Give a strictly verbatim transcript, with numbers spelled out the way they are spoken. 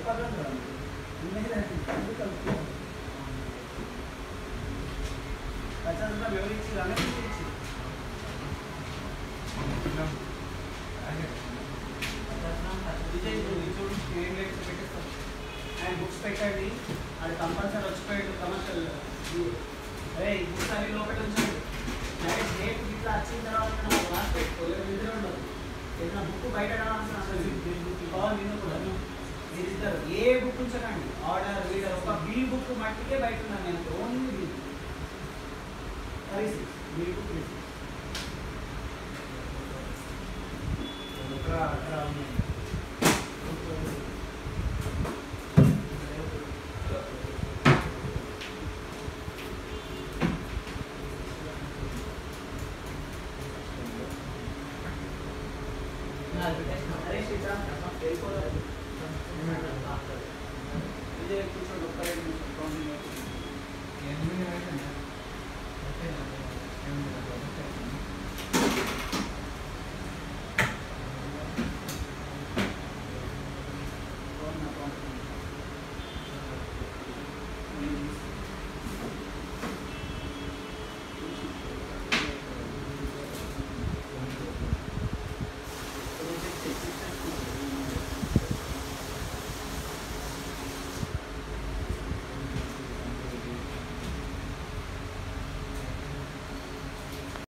And books పెట్టండి. అది compulsory వచ్చిపోయాడు commercial. అరే ఈ బుక్స్ అవి లోపల ఉంచండి. డైరెక్ట్ డేట్ ఇట్లా వచ్చిన తర్వాత నాకు రాసి పెట్టుకోలేదు, నిద్ర ఉండదు. ఏదైనా బుక్ బయట అసలు కావాలి నిన్న కూడా మీరు ఇద్దరు ఏ బుక్ ఉంచకండి. ఆర్డర్ రీడర్ ఒక బిల్ బుక్ మట్టికే బయట ఉన్నాను నేను. ఓన్లీ బిల్ కరీసి బిల్ బుక్ అక్కడ అక్కడ కూర్చోండి ఒక్క రెండు నిమిషం.